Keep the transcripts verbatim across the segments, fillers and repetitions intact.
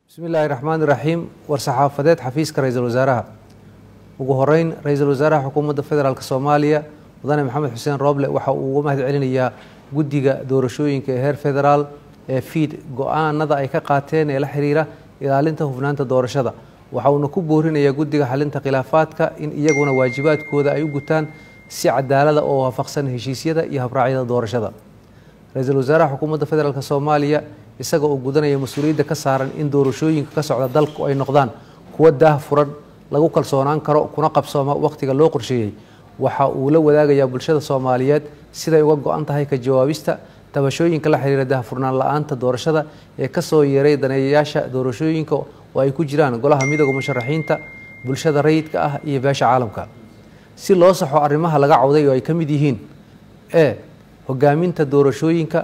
بسم الله الرحمن الرحيم ورصحافدات حفيظ رئيس الوزراء ugu horeyn ra'iisul wasaaraha xukuumadda federaalka Soomaaliya mudane Maxamed Xuseen Rooble waxa uu uga mahad celinayaa guddiga doorashooyinka ee heer federaal ee fiid go'aanada ay ka qaateen ee la xiriira ilaalinta hufnaanta doorashada waxa uu ku boorinayaa guddiga xalinta khilaafaadka in iyaguna waajibaadkooda ay u gutaan si cadaalad ah oo waafaqsan heshiisyada iyo habraacyada doorashada ra'iisul wasaaraha xukuumadda federaalka Soomaaliya isaga oo gudanaya mas'uuliyadda ka saaran in doorashooyinka ka socda dalka ay noqdaan kuwa daahfuran lagu kalsoonaan karo kuna qabsooma waqtiga loo qorsheeyay waxa uu la wadaagayaa bulshada Soomaaliyeed sida ay uga go'an tahay ka jawaabista tabashooyinka la xiriira daahfurnaan la'aanta doorashada ee ka soo yeeray daneeyayaasha doorashooyinka oo ay ku jiraan golaha midowga musharaxiinta bulshada rayidka ah iyo beesha caalamka si loo saxo arrimaha laga cawday oo ay ka mid yihiin ee hogaaminta doorashooyinka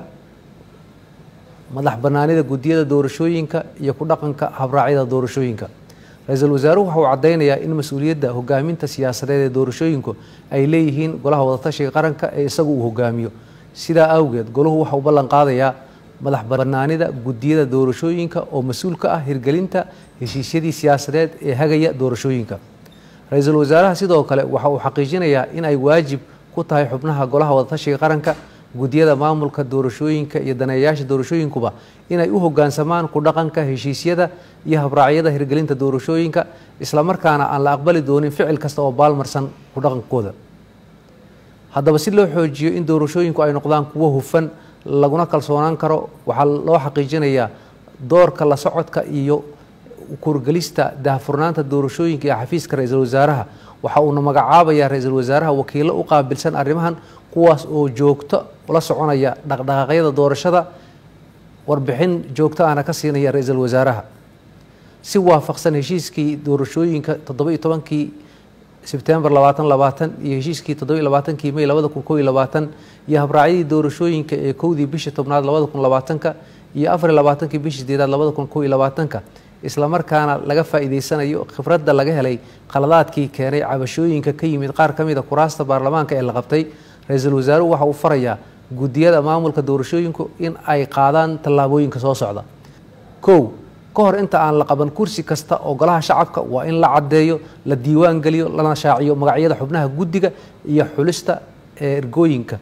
madax banaanida guddiyada doorashooyinka iyo ku dhaqanka habraacyada doorashooyinka ra'iisul wasaaruhu waxa uu cadeynayaa in mas'uuliyadda hogaaminta siyaasadeed ee doorashooyinku ay leeyihiin golaha wadatashiga qaranka ee isagu uu hogaamiyo sidaa awgeed goluhu waxa uu ballan qaadayaa madax banaanida guddiyada doorashooyinka oo mas'uul ka ah hirgelinta heshiisyadii siyaasadeed ee hagaya doorashooyinka ra'iisul wasaaraha sidoo kale waxa uu xaqiijinayaa in ay waajib ku tahay xubnaha golaha wadatashiga qaranka guddiyada maamulka doorashooyinka iyo daneeyayaasha doorashooyinkuba inay u hoggaansamaan ku dhaqanka heshiisyada iyo habraacyada hirgelinta doorashooyinka isla markaana aan la aqbali doonin ficil kasta oo baalmarsan ku dhaqankooda haddaba si loo xoojiyo in doorashooyinku ay noqdaan kuwo hufan laguna kalsoonaan karo waxaa loo xaqiijinayaa doorka la socodka iyo kurgelista daahfurnaanta doorashooyinka ee xafiiska ra'iisul wasaaraha waxa uuna magacaabayaa ra'iisul wasaaraha wakiilo u qaabilsan arrimahan kuwaas oo joogto ula soconaya dhaqdhaqaaqyada doorashada warbixin joogto ahna ka siinaya ra'iisul wasaaraha si waafaqsan heshiiskii doorashooyinka toddoba iyo tobankii Sebtembar labaatan labaatan iyo heshiiskii toddoba iyo labaatankii May labada kun kow iyo labaatan iyo habraacyadii doorashooyinka ee kowdii bishii tobnaad labada kun labaatanka iyo afar iyo labaatankii bishii sideedaad labada kun kow iyo labaatanka isla markaana laga faa'iideysanayo khibradda laga helay qaladaadkii keenay cabashooyinka ka yimid qaar ka mid ah kuraasta baarlamaanka ee la qabtay ra'iisul wasaaruhu waxa uu farayaa guddiyada maamulka doorashooyinku in ay qaadaan tallaabooyinka soo socda kow ka hor inta aan la qaban kursi kasta oo golaha shacabka waa in la caddeeyo la diiwaan geliyo lana shaaciyo magacyada xubnaha guddiga iyo xulista ee ergooyinka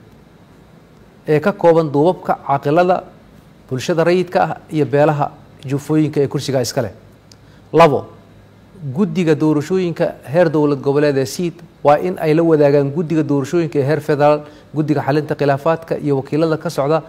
ee ka kooban duubabka caaqilada bulshada rayidka ah iyo beelaha jufooyinka ee kursiga iska leh labo guddiga doorashooyinka heer dowlad goboleed ee siid waa in ay la wadaagaan guddiga doorashooyinka ee heer federaal guddiga xalinta khilaafaadka iyo wakiilada ka socda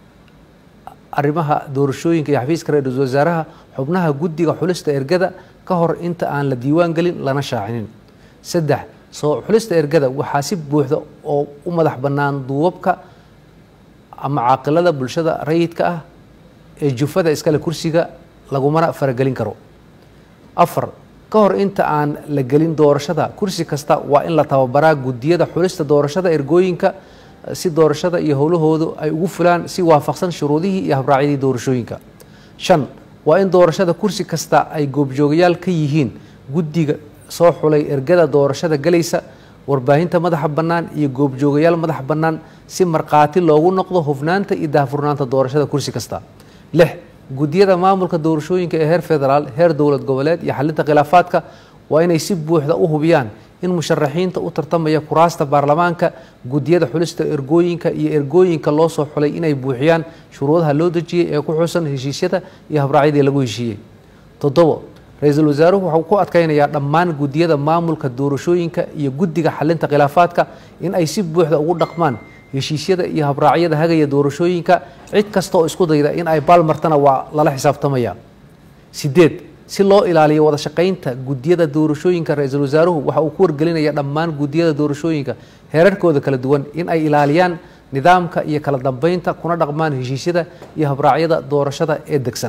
arrimaha doorashooyinka iyo xafiiska ra'iisul wasaaraha xubnaha guddiga xulista ergada ka hor inta aan la diiwaan gelin lana shaacinin saddex soo xulista ergada waxaa si buuxda oo u madax bannaan duubabka ama caaqilada bulshada rayidka ah ee jufada iskale kursiga lagumana faragelin karo afar ka hor inta aan la gelin doorashada kursi kasta waa in la tababaraa guddiyada xulista doorashada ergooyinka si doorashada iyo howlahoodu ay ugu fulaan si waafaqsan shuruudihii iyo habraacyadii doorashooyinka shan waa in doorashada kursi kasta ay goobjoogayaal ka yihiin guddiga soo xulay ergada doorashada galaysa warbaahinta madaxa bannaan iyo goobjoogayaal madax bannaan si markhaati loogu noqdo hufnaanta iyo daahfurnaanta doorashada kursi kasta lix guddiyada maamulka doorashooyinka ee heer federaal heer dowlad goboleed iyo xalinta khilaafaadka waa inay si buuxda u hubiyaan in musharaxiinta u tartamaya kuraasta baarlamaanka guddiyada xulista ergooyinka iyo ergooyinka loo soo xulay inay buuxiyaan shuruudaha loo dejiyay ee ku xusan heshiisyada iyo habraacyadii lagu heshiiyey toddobo ra'iisul wasaaruhu waxa uu ku adkaynayaa dhammaan guddiyada maamulka doorashooyinka iyo guddiga xalinta khilaafaadka in ay si buuxda ugu dhaqmaan heshiisyada iyo habraacyada hagaya doorashooyinka cid kasta oo isku dayda in ay baalmartana waa lala xisaabtamaya sideed si loo ilaaliyo wada shaqaynta guddiyada doorashooyinka ra'iisul wasaaruhu waxa uu ku wargelinaya dhammaan guddiyada doorashooyinka heerarkooda kala duwan in ay ilaaliyaan nidaamka iyo kala dambeynta kuna dhaqmaan heshiisyada iyo habraacyada doorashada ee degsan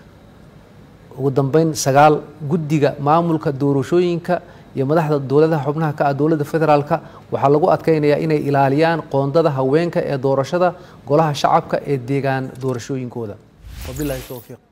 ugu dambeyn sagaal guddiga maamulka doorashooyinka iyo madaxda dowladaha xubnaha ka ah dowladda federaalka waxaa lagu adkaynayaa inay ilaaliyaan qoondada haweenka ee doorashada golaha shacabka ee deegaan doorashooyinkooda wabillahi tawfiiq